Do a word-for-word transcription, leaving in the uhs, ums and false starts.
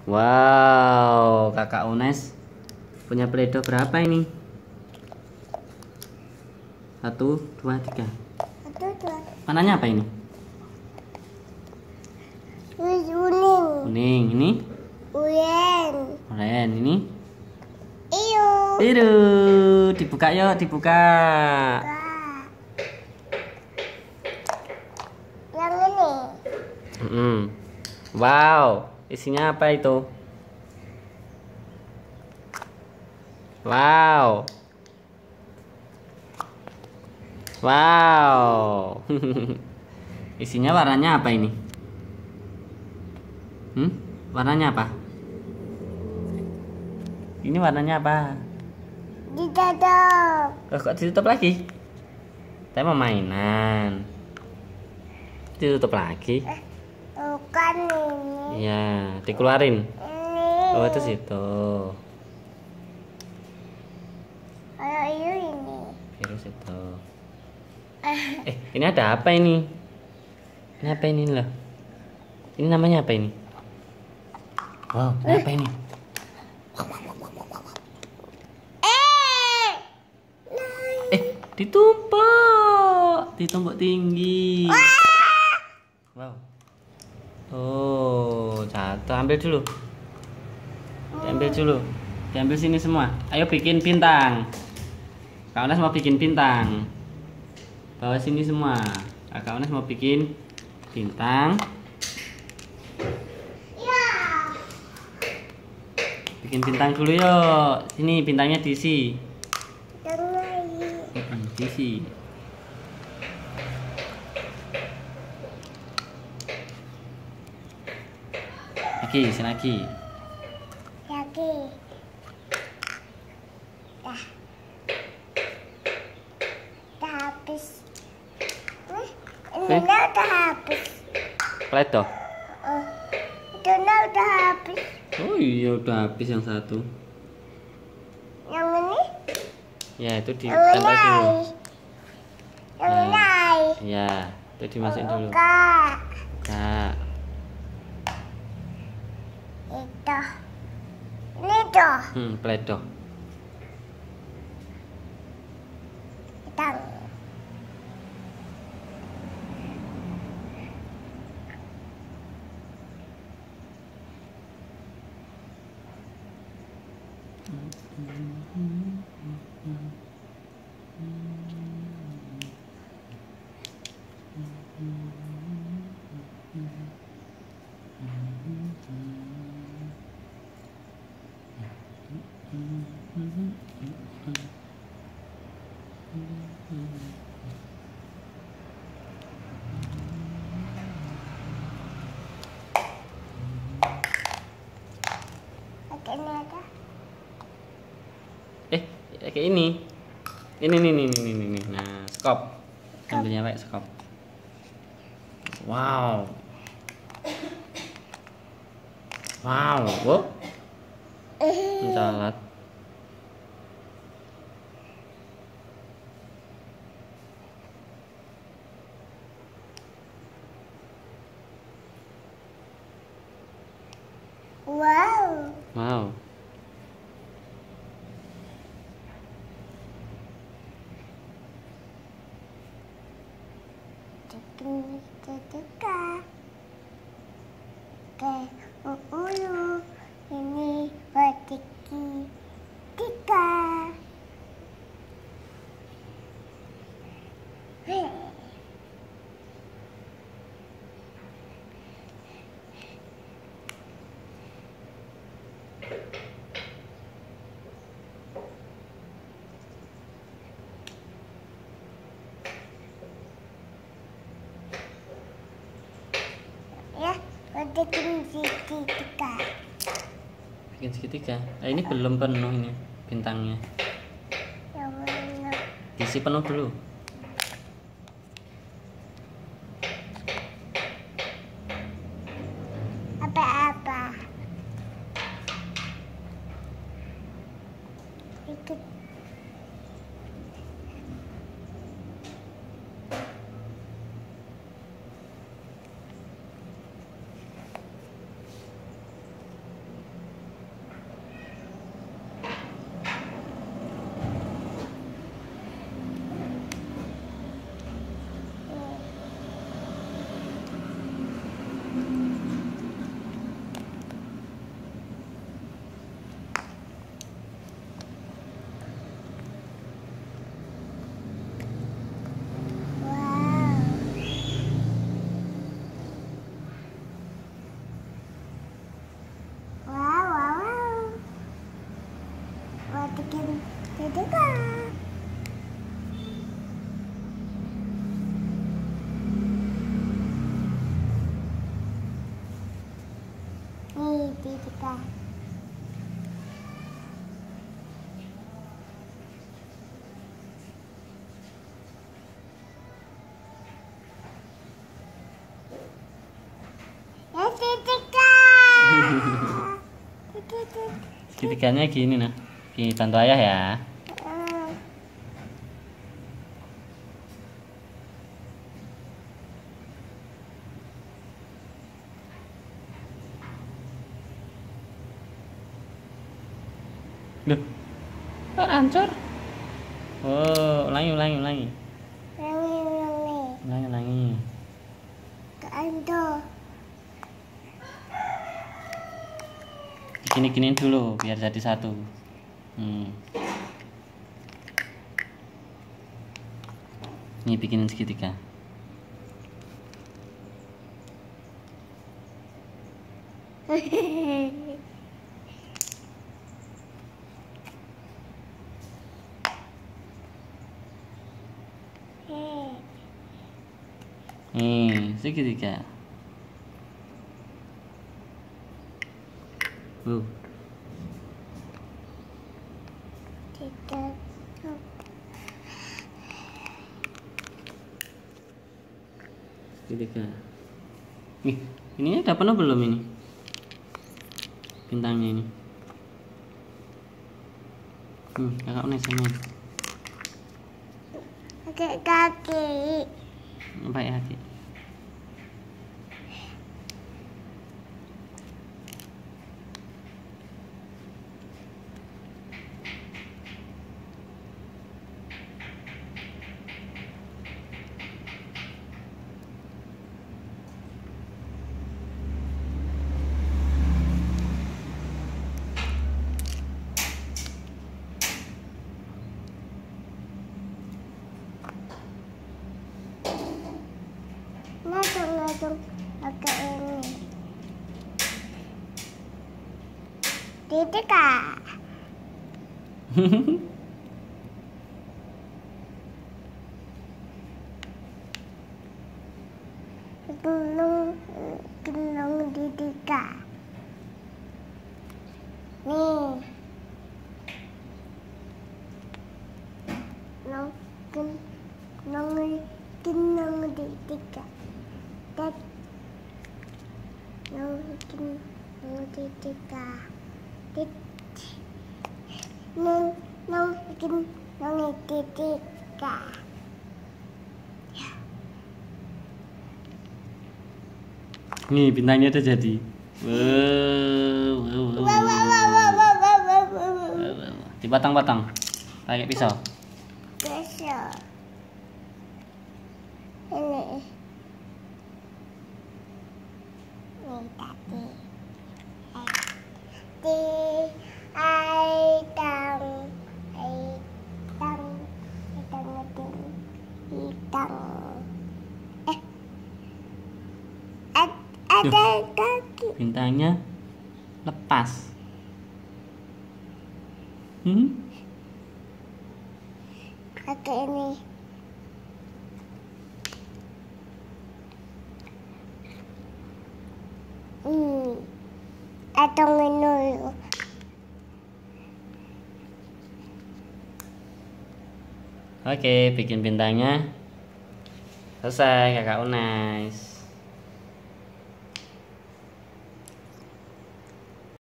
Wow, kakak Unes punya Play-Doh berapa ini? Satu, dua, tiga. Satu, dua. Warnanya apa ini? Kuning. Kuning. Ini? Oranye. Oranye. Ini? Iyo. Biru. Dibuka yuk, dibuka. Yang ini. Hmm. Wow, isinya apa itu? Wow. Wow. Isinya warnanya apa ini? Hmm? Warnanya apa? Ini warnanya apa? Ditutup. Oh, kok ditutup lagi? Saya mau mainan. Ditutup lagi? Bukan ini. Iya, dikeluarin. Ini. Oh, itu situ. Kalau ini. Virus itu. Eh, ini ada apa ini? Ini apa ini loh? Ini namanya apa ini? Wow, ini apa ini? Eh. Eh, ditumpuk, ditumpuk tinggi. Wow. Oh, jatuh. Ambil dulu. Diambil dulu. Diambil sini semua. Ayo bikin bintang. Kak Unes mau bikin bintang. Bawa sini semua. Kak Unes mau bikin bintang. Ya. Bikin bintang dulu yuk. Sini bintangnya diisi. Yang lagi. Mm-mm, diisi. Lagi, sini lagi. Lagi. Dah. Dah habis. Nih, ini Eh? udah habis. Play-Doh. Oh, itu udah habis. Oh iya, udah habis yang satu. Yang ini? Ya, itu Yang ditempel dulu. ini. Yang Ya. ini. Ya, itu dimasukin dulu. Kak. Kak. Itu. Ini tuh. Hmm, Play-Doh. Tang. Pakai ini ada. Eh, kayak ini. Ini nih nih nih nih nih. nih. Nah, skop. Ambilnya pakai skop. Wow. Wow. Wow. Mencolot. Wow. Wow. Ini ketika. Oke, ulu. Ini batiki. Tiga. Hei. Ya, bikin segitiga. Bikin segitiga. Nah, ini belum penuh ini bintangnya. Yang mana? Diisi penuh dulu. Apa-apa? Ikut. segitiga. Ya segitiga. Segitiganya gini nah. Gini bantu ayah ya. Loh, kok hancur? Oh, ulangi, ulangi, ulangi. Ulangi, ulangi. Ulangi, ulangi. Keando. Bikin-bikinin dulu biar jadi satu. Hmm. Ini bikinin segitiga. Nih, segitiga. Uh. Tidak. Segitiga. Nih, ininya udah penuh belum ini? Bintangnya ini. Hmm, kakak naik sama. Pakai kaki. Pakai kaki. Langsung pakai ini. Titik kak. Gunung, gunung titik kak. Nih. Gunung, gunung, gunung titik kak. Dat, nungkin, nungkitika, dit, nung, nungkin, nungkitika. Nih bintangnya udah jadi. Wow, wow, wow, Wow, wow, wow, wow, wow, wow, wow, wow. Dipotong-potong pakai pisau. Besok. Ini. Nih tadi. Di aidang, aidang, aidang, aidang, aidang. Eh, ad, ada kaki. Bintangnya lepas. Hmm? Kaki ini. Hmm, atau dulu. Oke, bikin bintangnya selesai kakak Unais.